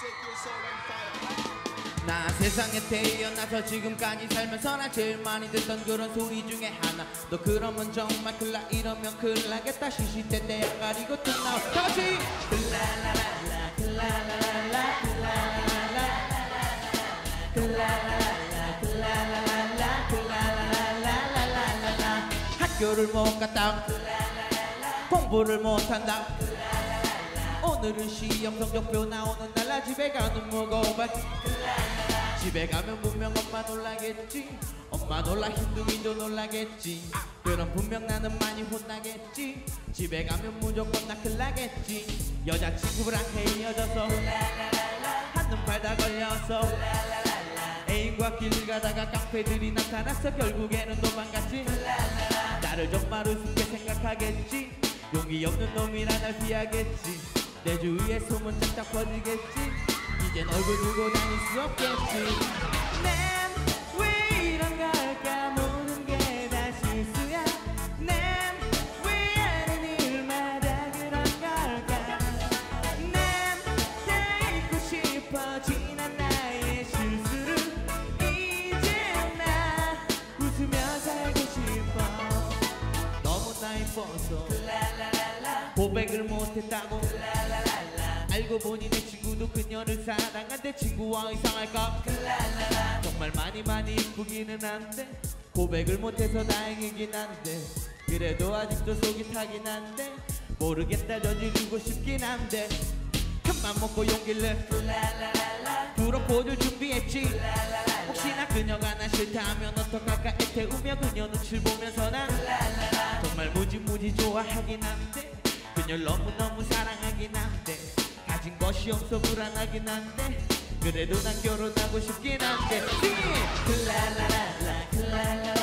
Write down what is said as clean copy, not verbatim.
나 세상에 태어나서 지금까지 살면서 난 제일 많이 듣던 그런 소리 중에 하나. 너 그러면 정말 클라 이러면 큰일 나겠다. 시시때때 가리고 툭 나와 다시 클라라라라 클라라라라 클라라라라 클라라라라 클라라라라 클라라라라라라라. 학교를 못 갔다 공부를 못한다. 오늘은 시험 성적표 나오는 날 나 집에 가는 무거워. 집에 가면 분명 엄마 놀라겠지. 엄마 놀라 힘둥이도 놀라겠지. 그럼 분명 나는 많이 혼나겠지. 집에 가면 무조건 나 큰일 나겠지. 여자친구랑 헤어져서 한눈 팔다 걸려서 애인과 길 가다가 깡패들이 나타났어. 결국에는 도망갔지. 나를 정말 우습게 생각하겠지. 용기 없는 놈이라 날 피하겠지. 내 주위에 소문 쫙쫙 퍼지겠지. 이젠 얼굴 들고 다닐 수 없겠지. 난 왜 이런 걸까. 모든 게 다 실수야. 난 왜 하는 일마다 그런 걸까. 난 다 잊고 싶어 지난 나의 실수를. 이제 나 웃으며 살고 싶어. 너무 나 이뻐서 고백을 못했다고. 알고 보니 내 친구도 그녀를 사랑한대. 친구와 이상할까. 정말 많이 이쁘기는 한데 고백을 못해서 다행이긴 한데. 그래도 아직도 속이 타긴 한데 모르겠다. 저지르고 싶긴 한데 큰맘 먹고 용기를 내 프로포즈를 준비했지. 혹시나 그녀가 나 싫다면 어떡할까 애태우며 그녀 눈치를 보면서 난 정말 무지 좋아하긴 한데 그녀를 너무너무 사랑하긴 한데 가진 것이 없어 불안하긴 한데 그래도 난 결혼하고 싶긴 한데 클라라라라 클라라라